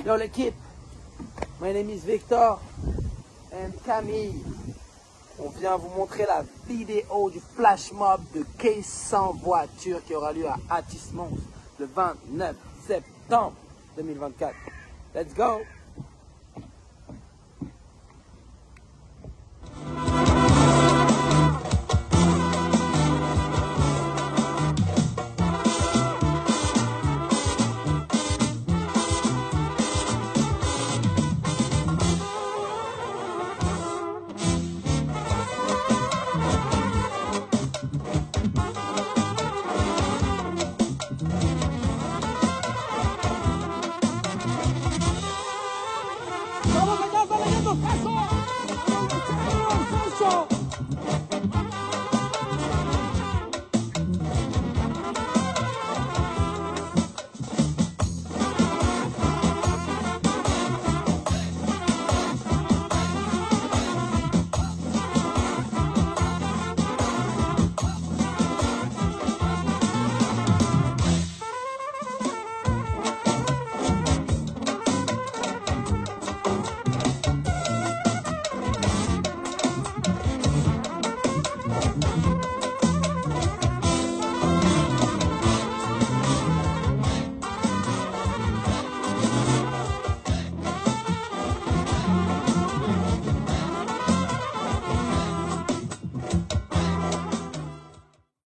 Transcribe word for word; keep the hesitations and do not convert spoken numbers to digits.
Yo l'équipe, my name is Victor and Camille. On vient vous montrer la vidéo du flash mob de Case cent voitures qui aura lieu à Athis Mons le vingt-neuf septembre deux mille vingt-quatre. Let's go!